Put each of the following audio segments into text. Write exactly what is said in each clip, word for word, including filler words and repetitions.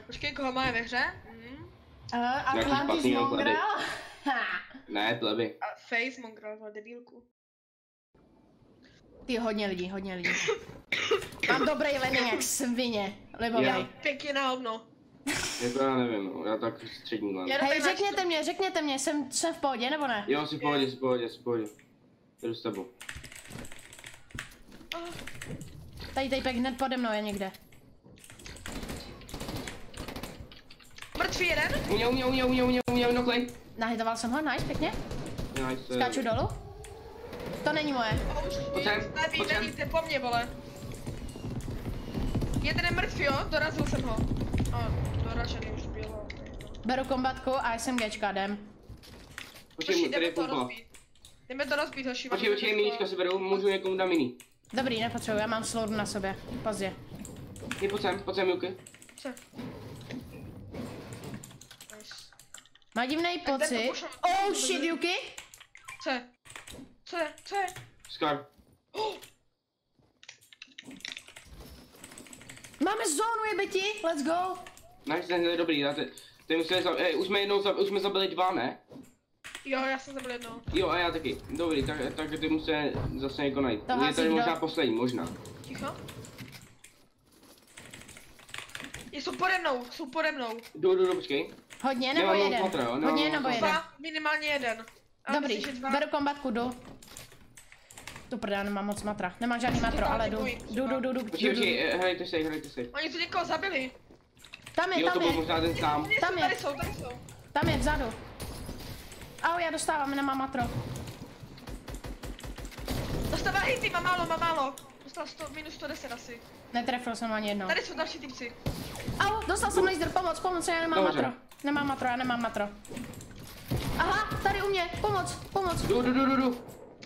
Počkej, koho má ve hře? Mm. Uh, Atlantis Mongrel. Ne, pleby. A Face Mongrel, za debílku. Ty hodně lidí, hodně lidí. Mám dobrý lený jak svině, libovej. Já pěkně na hovno. Jako já nevím, no, já tak střední mám. Hej, řekněte mě, řekněte mě, jsem, jsem v pohodě, nebo ne? Jo, jsi v pohodě, jsi v pohodě, jsi v pohodě. Jdu s tebou. Oh. Tady týpek hned pode mnou je někde. Mrtvý jeden? Uměl, uměl, uměl, uměl, uměl, uměl, noklej. Nahitoval jsem ho, nice, pěkně. Nice. Skáču dolů. To není moje. Pojď sem, Neví, pojď sem. nevíte, po mně, vole. Jeden je mrtvý, jo? Dorazil jsem ho. O, doražený už bylo. Beru kombatku a SMGčka, jdem. Počkej, tady je pumpa. Jdeme to rozbít, hoši. Počkej, počkej, miníčka si beru, můžu někomu dát mini. Dobrý, nepotřebuji, já mám slord na sobě. Pozdě. Ty pojď sem, pojď sem, Juky. Co? Má divnej pocit. Oh shit, Yuki! Co je? Co je? Co je? Scar. Oh. Máme zónu, jebeti, let's go! Nice, ten je dobrý, dáte. Ty musíme za... Ej, už jsme jednou za... už jsme zabili dva, ne? Jo, já jsem zabil jednou. Jo, a já taky. Dobrý, tak, tak ty musíme zase někoho najít. To Je tady kdo? možná poslední, možná. Ticho. Jsou pode mnou, jsou pode mnou. Jdu, jdu, jdu, počkej. Hodně nebo Nemám jeden? matra, jo, nemám Hodně matra. nebo jeden? Dva, minimálně jeden. A Dobrý, myslíš, že dva? beru kombatku, jdu. Tu prdá, nemám moc matra. Nemám žádný matro, ale jdu. Jdu, jdu, jdu, jdu. Počkej, počkej, hrajte se, hrajte se. Oni tu někoho zabili. Tam je, Jo, to tam byl je, možná ten sám. Tam je. Tady jsou, tady jsou. tam je, vzadu. Au, já dostávám, nemám matro. Dostává hity, má málo, má málo. Dostal sto, minus sto deset asi. Netrefil jsem ani jednou. Tady jsou další typci. Au, dostal jsem laser, pomoc, pomoc, já nemám Dobře. matro. Nemám matro, já nemám matro. Aha, tady u mě, pomoc, pomoc. Jdu, jdu, jdu, jdu, jdu.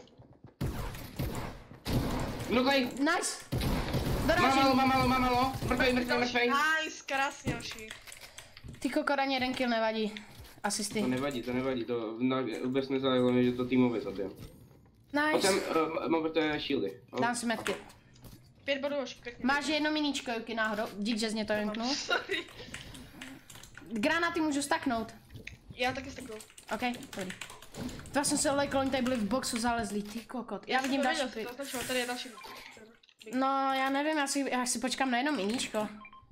Nuklej. Nice. Má Dorážím. malo, má malo, má malo. Mrtvej, mrtvej, mrtvej. Nice, krásně, hoši. Ty kokot, ani jeden kill nevadí. Asisty. To nevadí, to nevadí, to na, vůbec nezáleží mi, že to týmově zabijem. Pojď Nice. sem, uh, mám pro tebe shieldy. Oh. Dám si metky. Pět bodů, hoši, pěkně. Máš jedno miníčko, Juky, náhodou? Dík, že jsi mě to jemknul. Sorry. Granáty můžu staknout. Já taky staknu. OK, dobrý. Já jsem se lejkl, oni tady byli v boxu zalezlí, ty kokot. Já vidím další pit. Tady je další. No, já nevím, já si, já si počkám na jedno miníčko.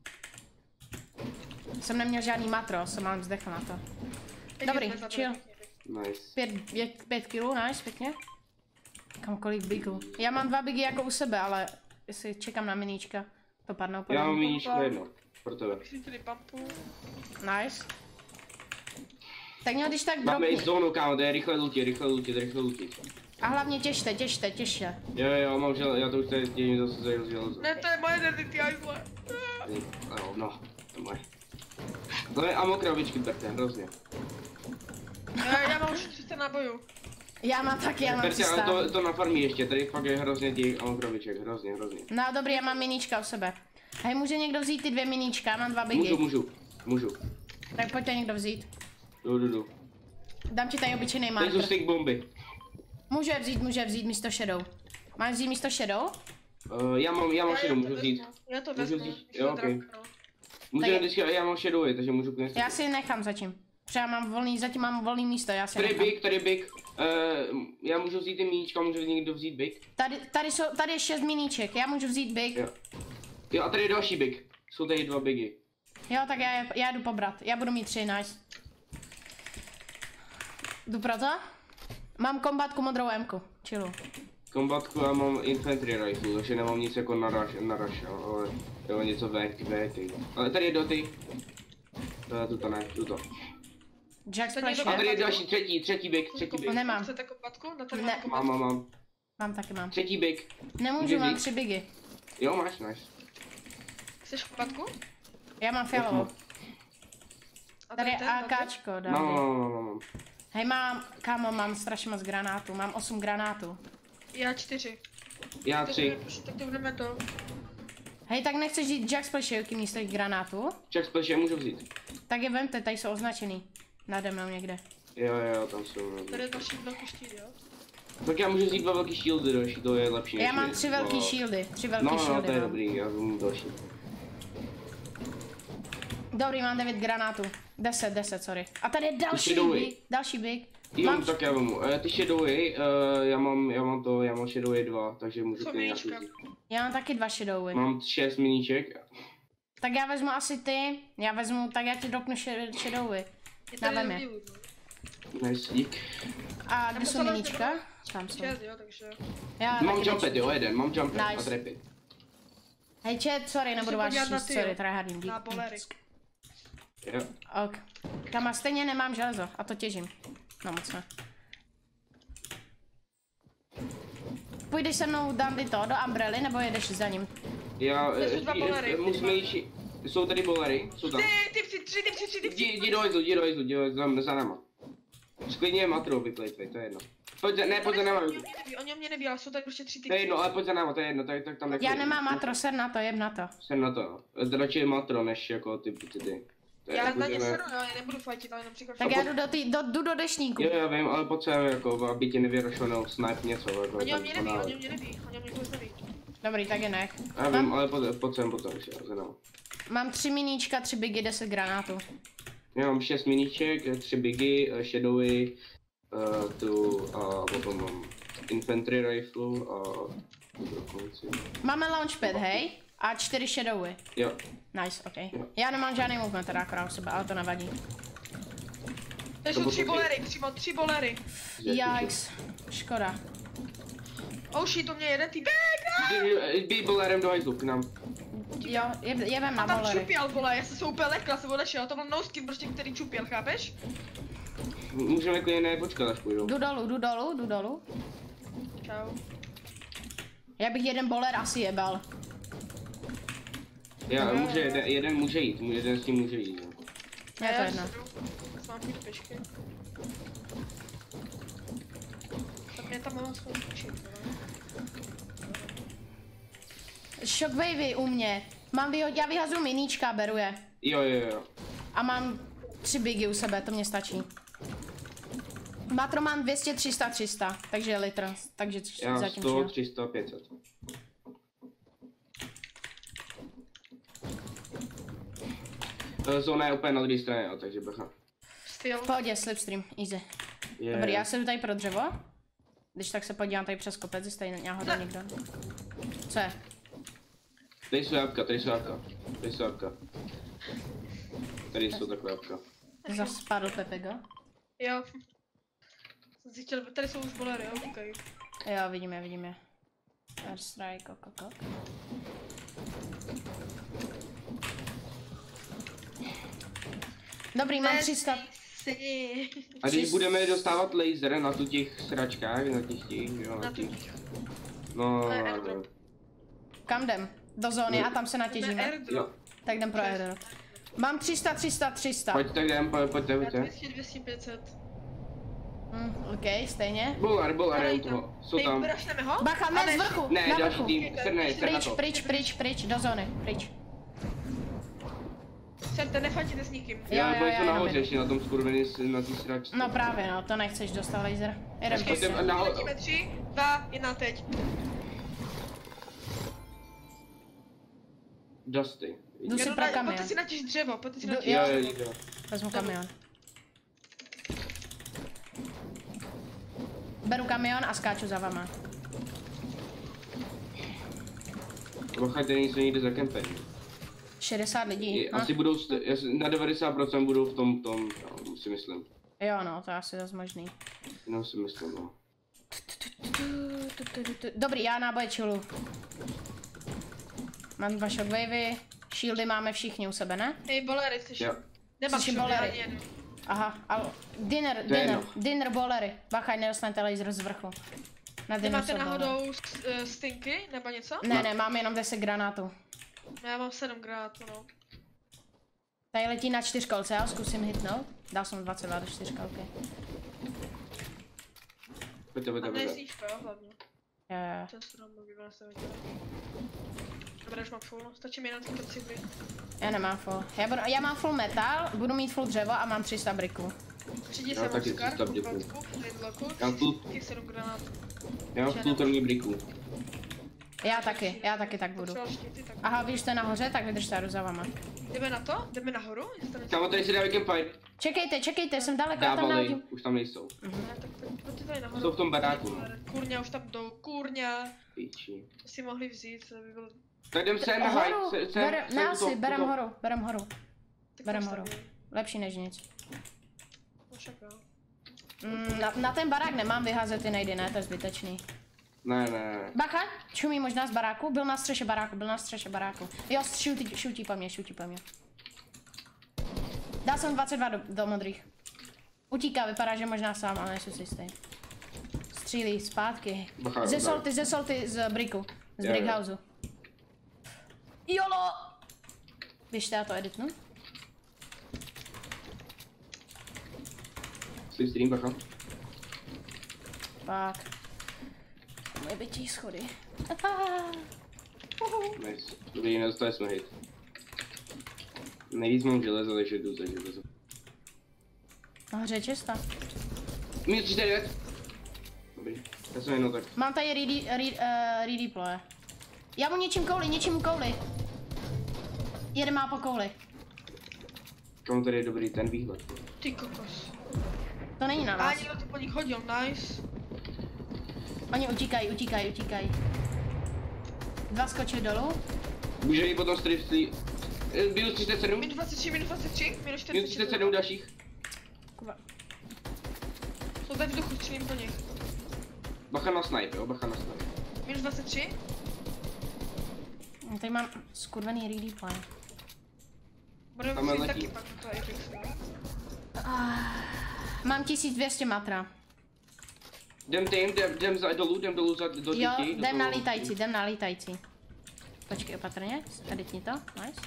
Jsem neměl žádný matro, jsem mám zdechl na to. Dobrý, chill. Nice. Pět, pět, pět kilů, nice, pěkně. Kam kolik bigů. Já mám dva bigy jako u sebe, ale jestli čekám na miníčka, to padnou po Já mám mně. miníčko jedno, pro tebe. Myslím tady pampu. Nice. Tak měl když tak Máme i dropni. zónu, kámo, to je rychle lutit, rychle lutit, rychle lutit. A hlavně těžte, těžte, těžte. Jo, jo, mám žel, já to už tady dělím zase za železo. Ne, to je moje identity, jajzle. Jo, no, to moje. To je ammo krabičky, berte, hrozně. Já, já mám už třicet nábojů. Já mám taky, já mám Berte, ale tři sta. to, to na farmě ještě, tady fakt je hrozně těch ammo krabiček, hrozně, hrozně. No dobrý, já mám miníčka u sebe. Hej, může někdo vzít ty dvě miníčka, já mám dva bigy. Můžu, můžu, můžu. Tak pojďte někdo vzít. Jdu, jdu, jdu. Dám ti tady obyčejný Tady jsou marker. stick bomby. Může vzít, může vzít místo shadow. Máš vzít místo shadow? Uh, já mám, já mám shadow, můžu vzít. Já to Můžu vezmu. vzít, když jo, to ok. trafnu. Můžu Tak- vždycky, já mám shadowy, takže můžu klidně. Já si nechám zatím. Třeba mám volný, zatím mám volný místo, já si Tady nechám. big, tady big. Uh, já můžu vzít ty míčka, může někdo vzít big. Tady, tady, jsou, tady je šest miníček, já můžu vzít big. Jo. Jo, a tady je další big. Jsou tady dva bigy. Jo, tak já, já jdu pobrat, já budu mít tři, nice. Jdu pro to? Mám kombatku modrou M-ku, chillu. Kombatku já mám infantry rifle, takže nemám nic jako na rush, na rush, ale jo, něco V, V, ty. Ale tady je doty. Uh, tuto ne, tuto. Jack To Splash někdo- A tady je. je další, třetí, třetí big, třetí big. Nemám. Chcete kopatku? Na tady Ne. máte kopatku. Mám, mám, mám. Mám taky mám. Třetí big. Nemůžu, Můžeš mám vzít? tři bigy. Jo, máš, nice. Chceš kopatku? Já mám fialovou. A Tady je ten, tady? AKčko, Mám, dám. mám, mám, mám, mám. Hej, mám, kámo, mám strašně moc granátů, mám osm granátů. Já čtyři. Já Tak tři. to- Tak to budeme to. Hej, tak nechceš jít Jack Splashovky místo těch granátů? Jack Splash, já můžu vzít. Tak je vemte, tady jsou označený. Nade mnou někde. Jo, jo, tam jsou. No. Tady je další velký štít, jo? Tak já můžu vzít dva velký shieldy další, to je lepší než Já mám je- tři velký no. shieldy, tři velký No, no, shieldy to je mám. dobrý, já vezmu další. Dobrý, mám devět granátů. deset, deset, sorry. A tady je další shadowy. big, další big. Jo, Mám- tak já vemu. E, ty shadowy, e, já mám, já mám to, já mám shadowy dva, takže můžu Co ty nějaký miníčka? vzít. Já mám taky dva shadowy. Mám šest miníček. Tak já vezmu asi ty, já vezmu, tak já ti dropnu sh- shadowy. Je Na tady vem je. lidi, no. Nice, dík. A kde jsou poslala miníčka? Tam jsou. Čes, jo, takže... Já Mám taky jumpet, nečtu. jo, jeden, mám jumpet Nice. a trapy. Hej chat, sorry, nebudu vás podívat na číst, ty, sorry, jo. tryhardím, dík. Na bolery. Jo. Ok. Tam a stejně nemám železo a to těžím. No moc ne. Půjdeš se mnou Dandy to do Umbrely nebo jedeš za ním? Já, To jsou dva e, bolery. e, musíme jít, jsou tady bolery, jsou tam. Ty, ty psi, tři, ty psi, tři, ty Jdi, psi. jdi do hajzlu, jdi do hajzlu, jdi do hajzlu, za náma. Sklidně matru vyplejtvej, to je jedno. Pojď za, ne, pojď za náma. Oni o mě neví, oni o mě neví, ale jsou tady prostě tři ty To je jedno, ale pojď za náma, to je jedno, tak, tak tam Já nemám matro, ser na to, jeb na to. Jsem na to, radši je matro, než jako ty, ty, ty. To je, Já na ně budeme- seru, já nebudu fightit, ale jenom příklad. Tak já jdu do, tý, do, jdu do deštníku. Jo, já vím, ale potřebujeme jako, aby ti nevyrošlo snipe něco, jako. Oni o tam mě neví, ponále. oni o mě neví, oni o mě vůbec neví. Dobrý, tak je nech. Já vím, Mám, ale potřebujeme potom už, já znám. mám tři miníčka, tři bigy, deset granátů. Já mám šest miníček, tři bigy, eh, shadowy, uh, tu a potom mám infantry rifle a dokonce. Máme launchpad, hej? A čtyři shadowy. Jo, Nice, ok. Já nemám žádný movement teda akorát u sebe, ale to nevadí. To To jsou tři bylo bolery, přímo tři bolery. Yikes. Škoda. Oh shit, to mě jeden týpek. Bij bolerem do hajzlu k nám. Jo, je, jevem na A tam bolery. čupěl, vole, já jsem se úplně lekla, jsem odešel, to byl noskin prostě, který čupěl, chápeš? Můžeme klidně ne počkat, až půjdou. Jdu dolů, jdu dolů, jdu dolů. Čau. Já bych jeden boler asi jebal. Já, může, jeden, jeden může jít, jeden s tím může jít. Jo. Je to jedno. Já mám pít pešky. Tak mě tam mám svou učit, Shockwavy u mě. Mám vyho- já vyhazuju miníčka, beru je. Jo, jo, jo. A mám tři bigy u sebe, to mě stačí. Matro mám dvě stě, tři sta, tři sta, takže litr, takže tři- Já zatím sto, přijel. tři sta, pět set. Eh, Zóna je úplně na druhé straně, jo, takže bacha. Styl. V pohodě, slipstream, easy. Je. Dobrý, já se jdu tady pro dřevo. Když tak se podívám tady přes kopec, jestli tady náhodou někdo. Co je? Tady jsou jabka, tady jsou jabka. Tady jsou jabka. Tady jsou takové jabka. Zas spadl Pepego. Jo. Jsem si chtěl, tady jsou už bolery, jo, koukej. Jo, vidím je, vidím je. Airstrike, kok, kok, kok. Dobrý, mám tři sta. Si. A když budeme dostávat laser na tu těch sračkách, na těch těch, jo, Na na tu. těch. No, To je no, airdrop. Kam jdem? Do zóny a tam se To je natěžíme. airdrop. jo. Tak jdem pro airdrop. Mám tři sta, tři sta, tři sta. Pojďte, jdem, pojď- pojďte, Já pojďte. dvě stě, dvě stě, pět set. Hm, ok, stejně. Bolar, bolar, je u toho, jsou Hej, tam. vyrašneme ho? Bacha, A ne z vrchu, Ne, na další vrchu. tým, srnej, sr na Pryč, to. pryč, pryč, pryč, do zóny, pryč. Serte, nefajtěte s nikým. Jo, Já jo, bojí jo, jsou já nahoře, vím. ještě na tom skurvený, na té sračce. No právě, no, to nechceš dostat laser. Jedem Počkej, prostě. na- letíme tři, dva, jedna teď. Dusty. Jdu si Jedu pro na- kamion. Pojďte si natěž dřevo, pojďte si Jdu- natěž. Jo, jo. jo, jo. Vezmu kamion. Beru kamion a skáču za vama. Bacha, tady nejsou někde za kempem. šedesát lidí. Asi budou, st- já si- na devadesát procent budou v tom, tom, no, si myslím. Jo, no, to je asi zase možný. No, si myslím, no. Dobrý, já náboje chillu. Mám dva shockwavy, shieldy máme všichni u sebe, ne? Hej, bolery, chceš? Jo. Nemám Slyším šumy, bolery. ani jeden. Aha, ale dinner, To je dinner, jedno. dinner bolery. Bacha, nedostanete laser z vrchu. Na dinner Nemáte jsou bolery. náhodou uh, stinky, nebo něco? Ne, ne, mám jenom deset granátů. Já mám sedm granátů, no. Tady letí na čtyřkolce, já ho zkusím hitnout. Dal jsem dvacet dva do čtyřkolky. Pojďte, A pojďte, pojďte. nejsíška, jo, hlavně. Jo, jo. Často nám mluví, ona se hodí. Dobré, už mám full, stačí mi jenom ty cibry. Já nemám full. Já, budu, já mám full metal, budu mít full dřevo a mám tři sta briků. Třetí Já jsem taky Oscar, tři sta briků. kupatku, lidloku, Já tu- těch sedm granátů. Já mám v půl kromě briků. Já taky, já taky tak budu. Potřeboval štíty, tak... Aha, víš, to je nahoře, tak vydržte, já jdu za vama. Jdeme na to? Jdeme nahoru? Jestli tam něco- Kámo, tady si dávají campfire. Čekejte, čekejte, jsem daleko, já tam Dávali, nahodím. už tam nejsou. Ne, tak pojď- pojďte tady nahoru. Jsou v tom baráku. Kurňa, už tam jdou, kurňa. Píči. To si mohli vzít, to by bylo... Tak jdem sem na haj, Horu, se- sem, berem, sem, ne to, asi, to, berem to. horu, berem horu. Tak Berem tam horu. staví. Lepší než nic. No však jo. Mm, na, na ten barák nemám vyházet ty nejdy, ne, to je zbytečný. Ne, ne, ne. Bacha, čumí možná z baráku, byl na střeše baráku, byl na střeše baráku. Jo, šutí, šutí po mně, šutí po mně. Dal jsem dvacet dva do, do modrých. Utíká, vypadá, že možná sám, ale nejsem si jistý. Střílí zpátky. Bacha, Ze bacha. solty, ze solty, z briku. Z Jo, jo. brickhouseu. Jolo! Běžte, já to editnu. Sleep stream, bacha. Pak. Moje bytí schody. Nice. Dobrý, nedostali jsme hit. Nejvíc mám železo, takže jdu za železo. Nahoře je čista. Minus čtyřicet devět. Dobrý. Já jsem jenom tak. Mám tady ready, re, uh, redeploye. Já mu něčím kouli, něčím mu kouli. Jeden má po kouli. Kam tady je dobrý ten výhled. Ty kokos. To není na A nás. někdo to po nich hodil, nice. Oni utíkají, utíkají, utíkají. Dva skočili dolů. Může jít potom strip sleep. Eh, Minus třicet sedm. Minus dvacet tři, minus dvacet tři, minus Minus čtyřicet třicet sedm. sedm dalších. Kurva. Jsou tady v duchu, střílím po nich. Bacha na snipe, jo, bacha na snipe. Minus dvacet tři. No, tady mám skurvený redeploy. Budeme Tam muset letí. taky pak na to Apex, no. Mám tisíc dvě stě matra. Jdem tím, jdem, jdem za, dolů, jdem dolů za, do Jo, dětí. do jdem na toho- lítající, jdem na lítající. Počkej opatrně, editni to, nice.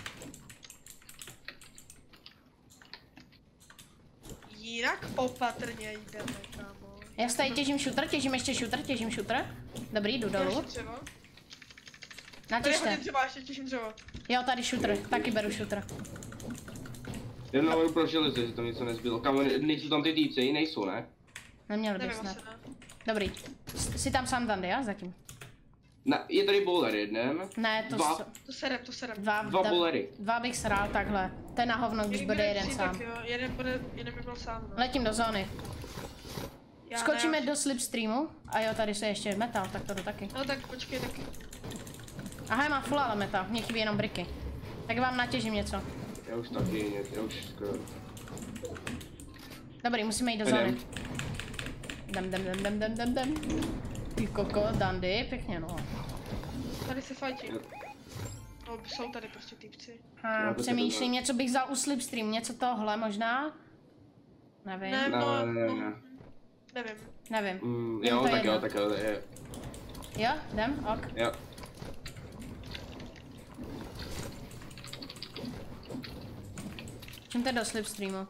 Jinak opatrně jdeme, kámo. Já si tady těžím šutr, těžím ještě šutr, těžím šutr. Dobrý, jdu dolů. Ještě dřevo. Tady Natěžte. hodně dřeva, ještě těžím dřevo. Jo, tady šutr, taky beru šutr. Jdem nahoru pro železo, že tam něco nezbylo. Kámo, ne- nejsou tam ty týpci, nejsou, ne? Neměl bych Nevím snad. asi, ne. Dobrý. S- Jsi tam sám Dandy, já zatím. Na, je tady bowler jeden. Ne, to Dva. s- To serem, to serem. dva, Dva da- bowlery. dva bych srál takhle. To je na hovno, když bude jeden přijde, sám. Jo, jeden, bude, jeden by byl sám, no. Letím do zóny. Já Skočíme ne, do slipstreamu. A jo, tady se ještě metal, tak to jdu taky. No tak počkej, tak. Aha, já mám full ale metal, mně chybí jenom briky. Tak vám natěžím něco. Já už taky, já už skoro. Dobrý, musíme jít do Jdem. zóny. Jdem, jdem, jdem, jdem, jdem, jdem, jdem. Ty koko, Dandy, pěkně no. Tady se fajtí. No, jsou tady prostě týpci. Ha, Já to přemýšlím, něco bych vzal u slipstream, něco tohle možná? Nevím, Ne, Ne, no, ne, ne, no, ne. nevím. nevím. Mm, Jen jo, to tak jedno. jo, tak jo, je. Jo, jdem, ok. Jo. Čím to do slipstreamu?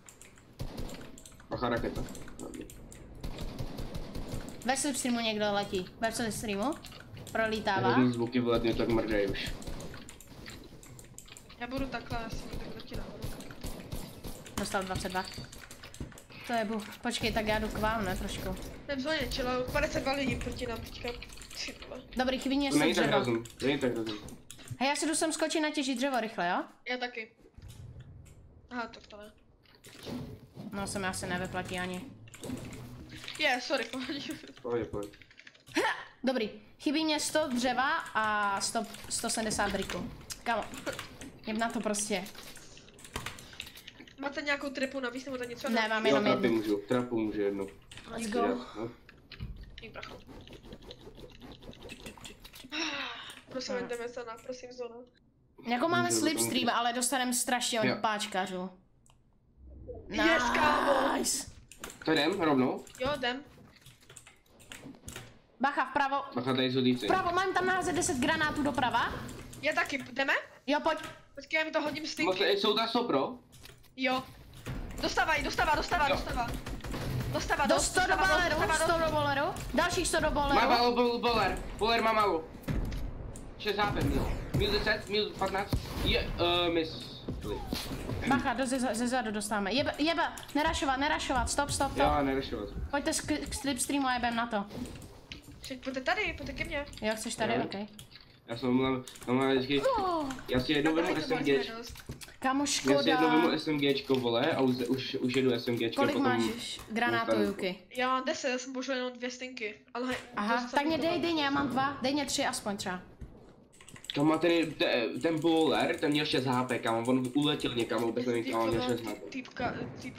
Bacha raketa. Ve slipstreamu někdo letí. Ve slipstreamu? Prolítává. Hrozný zvuky v lednu tak mrdají už. Já budu takhle, asi někde proti nahoru. Dostal dvacet dva. To je bu. Počkej, tak já jdu k vám, ne trošku. Jsem v zóně, čelo, padesát dva lidí proti nám teďka. Ty vole. Dobrý, chybí mě To není tak dřevo. hrozný, to není tak hrozný. Hej, já si jdu sem skočit natěžit dřevo rychle, jo? Já taky. Aha, tak to ne. No, se mi asi nevyplatí ani. Je, yeah, sorry, pohodě. Pojď, pojď. Dobrý, chybí mě sto dřeva a sto, sto sedmdesát briku. Kamo, jdem na to prostě. Máte nějakou tripu navíc nebo tak něco? Ne, mám Jo, jenom trapy jednu. můžu, trapu můžu jednu. Let's go. No. Dík, bracho. Prosím, jdeme se na, prosím, zóna. Jako máme Můžu, slipstream, můžu. ale dostaneme strašně Jo. od páčkařů. Yes, kámo. Nice. To jdem, rovnou. Jo, jdem. Bacha, vpravo. Bacha, tady jsou týpci. Vpravo, mám tam naházet deset granátů doprava. Já taky, jdeme? Jo, pojď. Počkej, já mi to hodím styk. Moc- Jsou tam sopro? Jo. Dostávaj, dostává, dostává, Jo. dostává. Dostává, Do dost, sto do dostává, boleru, dostává, sto dost. do boleru. Dalších sto do Má boleru. málo bol- boler, boler má málo. šest há pé, mil. Mil deset, mil patnáct. Je, uh, mis. Bacha, do, ze, ze zadu dostáváme. Jebe, jebe, nerašovat, nerašovat, stop, stop, stop. Já nerešovat. Pojďte k, k slipstreamu a jebem na to. Však pojďte tady, pojďte ke mně. Jo, chceš tady, Jo. ok. Já jsem mám, mám vždycky, Oh, já si jednou vemu SMG, kámo, já si jednou škoda. vemu SMGčko, vole, a už, už, už jedu SMGčko. Kolik potom máš granátů, dostanu. Juky? Já mám deset, já jsem použil jenom dvě stinky. Ale Aha, tak mě dej, dej mě, já mám dva. Dej mě tři aspoň třeba. Kam má ten, ten, ten bowler, ten měl šest H P, kam on uletěl někam, vůbec nevím, kam on měl šest H P. Týpka, týp...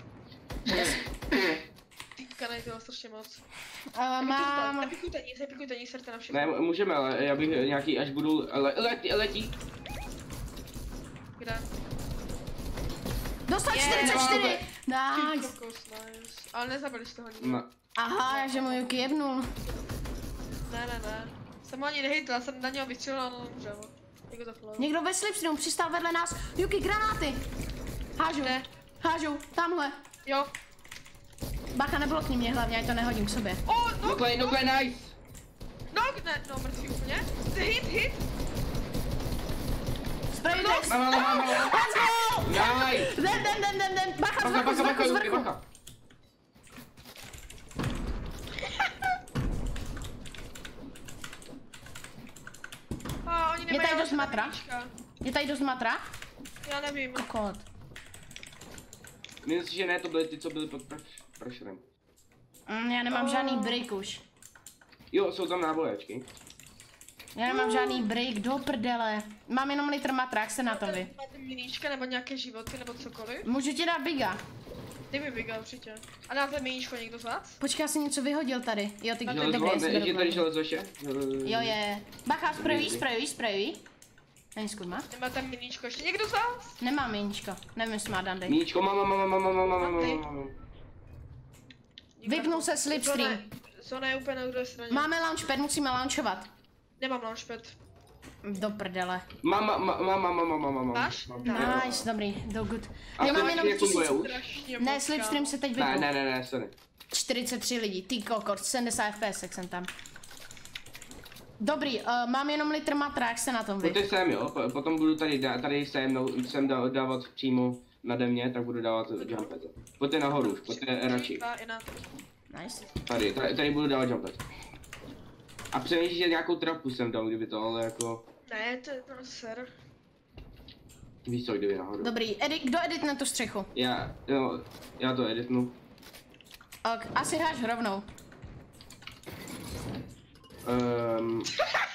Týpka nejde strašně moc. Uh, mám... Nepikujte nic, nepikujte nic, serte na všechno. Ne, můžeme, ale já bych nějaký, až budu, le, letí, letí. Kde? Dostal Je, čtyřicet čtyři! Ty Nice! kokos, nice. Ale nezabili jste ho nikdo. No, Aha, že mu Juky jebnul. Ne, ne, ne. Jsem ho ani nehejtla, jsem na něho vystřelila, no dobře, no. Jako to flow. Někdo ve slipstreamu přistál vedle nás. Juky, granáty! Hážu, Ne. hážu, tamhle. Jo. Bacha, neblokni mě hlavně, ať to nehodím k sobě. Oh, no, Nokle, nokle, nice! no, ne, no, mrtvý úplně. Hit, hit. Spray No, text. Mám, mám, mám, mám. Let's go! Nice! Den, den, den, den, den. Bacha, z Bacha, vrchu, z bacha, vrchu, z bacha, vrchu. bacha. A oni Je nemají tady dost ale matra? škodníčka. Je tady dost matra? Já nevím. Kokot. Myslím si, že ne, to byly ty, co byly pod pressurem. Mm, já nemám Oh. žádný break už. Jo, jsou tam náboječky. Já nemám žádný break, do prdele. Mám jenom litr matra, jak se na tom vy? Máte miníčka nebo nějaké životy nebo cokoliv? Můžu ti dát biga. Ty mi vygal určitě. A dáte miníčko někdo z vás? Počkej, já jsem něco vyhodil tady. Jo, ty A to to je je dobrý, Železo, jestli ne, beru je tady plnou. železo ještě? Jo, je. Bacha, sprejuj, sprejuj, sprejuj. Není skudma? Nemáte miníčko ještě někdo z vás? Nemám jeníčko. Nevím, jestli má Dandy. Míčko, mám, mám, mám, mám, mám, mám, mám, A ty? mám, mám. Vypnul se slipstream. Zona je- Zona je úplně na druhé straně. Máme launchpad, musíme launchovat. Nemám launchpad. Do prdele. Mám, mám, mám, mám, mám, mám, mám, mám. Máš? Mám. Tak. Nice, dobrý, do good. A Já to mám ještě jenom nefunguje tisíc... už? Strašně Ne, moc, slipstream kámo. se teď Ne, vypnul. ne, ne, ne, sorry. čtyřicet tři lidí, ty kokot, sedmdesát F P S, jak jsem tam. Dobrý, uh, mám jenom litr matra, jak se na tom vy? Pojďte sem, jo, po- potom budu tady, dá- tady sem, no, sem dá- dávat přímo nade mě, tak budu dávat jumpet. Pojďte nahoru, pojďte radši. Dva i na- Nice. Tady, tady, tady budu dávat jumpet. A přemýšlím, že nějakou trapu sem dal, kdyby to, ale jako, Ne, to je to ser. víš co, kdyby nahoru. Dobrý, edit, kdo editne tu střechu? Já, jo, já to editnu. Ok, asi hráš rovnou. Um,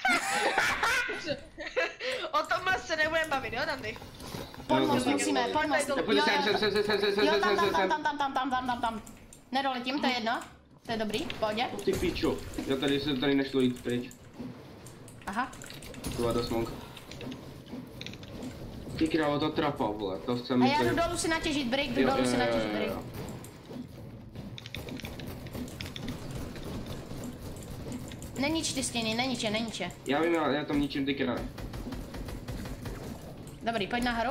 O tomhle se nebudeme bavit, jo, Dandy? Pod Jo, most tak- musíme, pod most. tak pojď sem, sem, sem, sem, sem, sem, sem, Jo, sem, tam, sem, tam, sem. tam, tam, tam, tam, tam, tam, tam. Nedoletím, to je jedno. To je dobrý, v pohodě. Ty pičo, já tady se tady nešlo jít pryč. Aha. To byla dost monk. Ty krávo, ta trapa, vole, to jsem A já myslel- jdu dolů si natěžit break, jdu Jo, dolů jo, si jo, natěžit jo, break. jo. Nenič ty stěny, neniče, neniče. Já vím, já, já tam ničím ty krávy. Dobrý, pojď nahoru.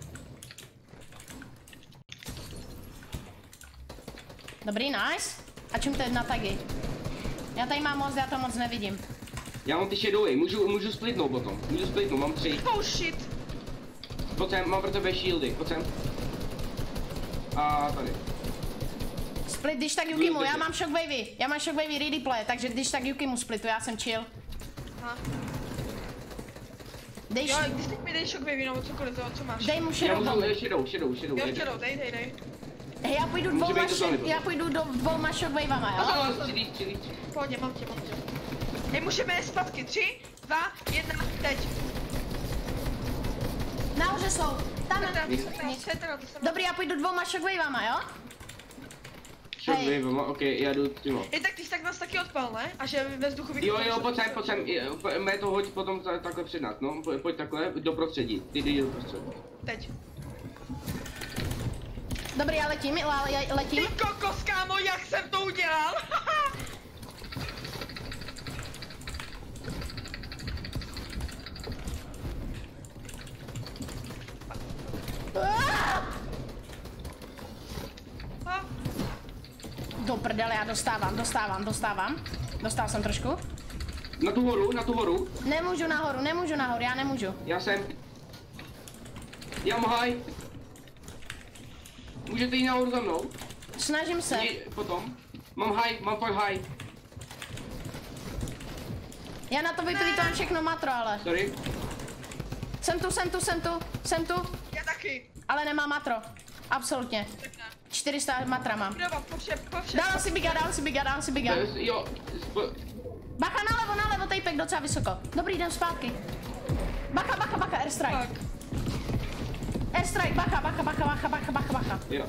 Dobrý, nice. A čím to je na tagy? Já tady mám moc, já to moc nevidím. Já mám ty shadowy, můžu, můžu splitnout potom, můžu splitnout, mám tři. Oh shit! Pojď sem, mám pro tebe shieldy, pojď sem. A tady. Split, když tak Yukimu, já mám shockwavy. Já mám shockwavy ready play, takže když tak Yukimu splitu, já jsem chill. Aha. Dej, Jo, š- když teď mi dej shockwave nebo cokoliv toho, co máš. dej mu Já shadow můžu, bomb. eh, shadow, shadow, shadow. Jo, jeden. shadow, dej, dej, dej. Hej, já půjdu Může dvouma, být to š- zóny potom. já půjdu do dvouma shockwavama, jo? Ale střílí, střílí, střílí. Pohodě, mám tě, mám tě. Hej, můžeme je zpátky. Tři, dva, jedna, teď. Nahoře jsou, tam. Sete na to, Nic. sete na to, sete na to, sete na to. Dobrý, já půjdu dvoma shockwavama, jo? Shockwave, mám, ok, já jdu tím. Je tak, ty jsi tak nás taky odpal, ne? A že ve vzduchu Jo, jo, pojď sem, pojď sem, je, po- mé to hoď potom ta- takhle před nás, no, pojď, pojď takhle, do prostředí, ty jdi do prostředí. Teď. Dobrý, já letím, já já letím. Ty kokos, kámo, jak jsem to udělal? A, Do prdele, já dostávám, dostávám, dostávám. Dostal jsem trošku. Na tu horu, na tu horu, Nemůžu nahoru, nemůžu nahoru, já nemůžu. já jsem. Já mám high. Můžete jít nahoru za mnou? Snažím se. Jdi potom. Mám high, mám fakt high. Já na to vyplýtvám všechno matro, ale. Sorry. Jsem tu, jsem tu, jsem tu, jsem tu, Já taky. ale nemám matro. Absolutně. Tak ne. čtyři sta matra mám. Prova, po všem, po všem. Dám si biga, dám si biga, dám si biga. To je- Jo, spo- Bacha nalevo, nalevo, tejpek docela vysoko. Dobrý, jdem zpátky. Bacha, bacha, bacha, airstrike. Tak. Airstrike, bacha, bacha, bacha, bacha, bacha, bacha, bacha. jo.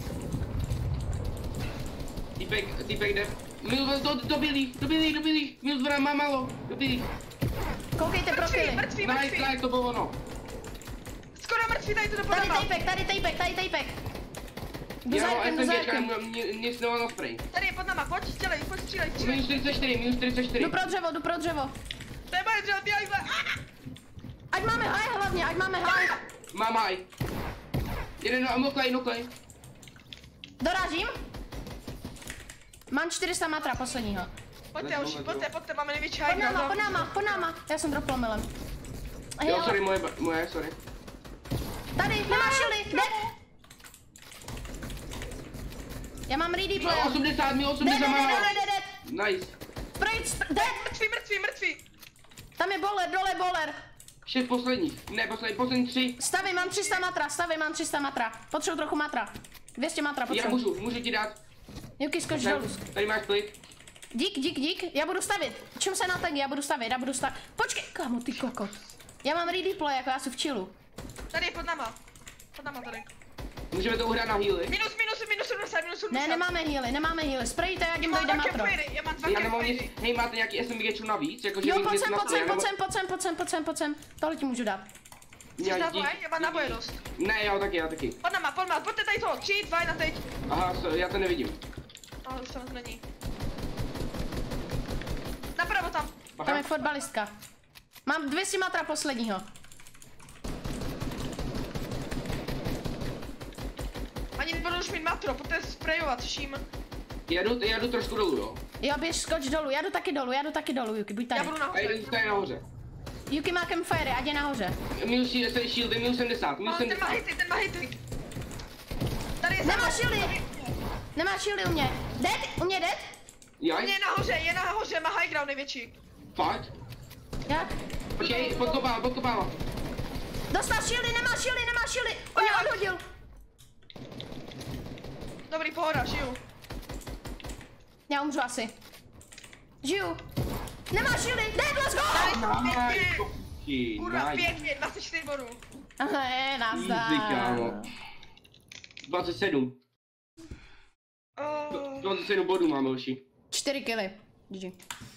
Týpek, týpek jde. Minus do, do bílých, do bílých, do bílých. Minus dva má málo, do bílých. Koukejte Mrtví, profily. mrtví, Nice, mrtví. nice, to bylo ono. Skoro mrtví, tady to do Tady podama. tejpek, tady tejpek, tady tejpek. Jdu Já za mám jakem, jdu za SMGčka, jakem. mě- nic nemám na spray. Tady je pod náma, pojď, dělej, pojď, střílej, střílej. Minus čtyřicet čtyři, minus čtyřicet čtyři. Jdu pro dřevo, jdu pro dřevo. To je moje dřevo, ty ajhle. Ať máme high hlavně, ať máme high. Mám haj. Jeden no, nuklej, nuklej. Dorážím. Mám čtyři sta matra posledního. Pojďte, Let's už, go, pojďte, let's pojďte, máme největší Pod high náma, ground. pod náma, pod náma. Já jsem dropl milem. Jo, sorry, moje, ba- moje, sorry. Tady, nemáš šily, jde. Já mám ready Mil play. osmdesát, mil Jde, jde, osmdesát jde, mám. jde, jde, jde. Nice. Spray, spr- jde. Mrtví, mrtví, mrtví. Tam je boler, dole boler. Šest posledních. Ne, poslední, poslední tři. Stavy, mám tři sta matra, stavy, mám tři sta matra. Potřebuji trochu matra. dvě stě matra Já potřebuji. můžu, můžu ti dát. Juky, skoč Sem, dolů. tady máš klik. Dík, dík, dík. Já budu stavit. Čím se na tak, já budu stavit, já budu stavit. Počkej, kámo, ty kokot. Já mám ready play, jako já jsem v chillu. Tady je pod náma. Pod náma tady. Můžeme to uhrát na healy. Minus, minus, minus sedmdesát, minus sedmdesát. Ne, nemáme healy, nemáme healy. Sprayte, jak jim Mám dojde dva matro. campfirey, já mám dva Já nemám nic. campfirey. Hej, máte nějaký SMGčů navíc? Jakože Jo, víc pojď něco sem, na pojď stole, sem, nebo- pojď sem, pojď sem, pojď sem, pojď sem, pojď sem. Tohle ti můžu dát. Chceš Já- náboje? dík- Já mám náboje dost. Ne, já taky, já taky. Pod náma, pod náma, pojďte tady toho. Tři, dva, jedna teď. Aha, so, já to nevidím. Ale už tam není. Napravo tam. Tam Aha. je fotbalistka. Mám dvě stě matra posledního. Ani nebudu už mít matro, pojďte sprayovat vším. Já jdu, já jdu trošku dolů, jo. Jo, běž, skoč dolů, já jdu taky dolů, já jdu taky dolů, Juky, buď Já tady. budu A nahoře. jdu tady nahoře. Juky má campfire, ať je nahoře. Minus shieldy, minus sedmdesát, minus Ale ten má sedmdesát. hity, ten má hity. Tady je Nemá za- shieldy. Nemá shieldy u mě. Dead, u mě dead? Jo, On je nahoře, je nahoře, má high ground největší. fakt? Jak? Počkej, podkopávám, podkopávám. Dostal shieldy, nemá shieldy, nemá shieldy. On mě odhodil. Dobrý, pohoda, žiju. Já umřu asi. Žiju. Nemá shieldy, dead, let's go! Nice, koky, Kurva, nice. pěkně, dvacet čtyři bodů. Ne, nazdar. Easy, kámo. dvacet sedm. Oh. dvacet sedm bodů máme, hoši. Čtyři killy. G G.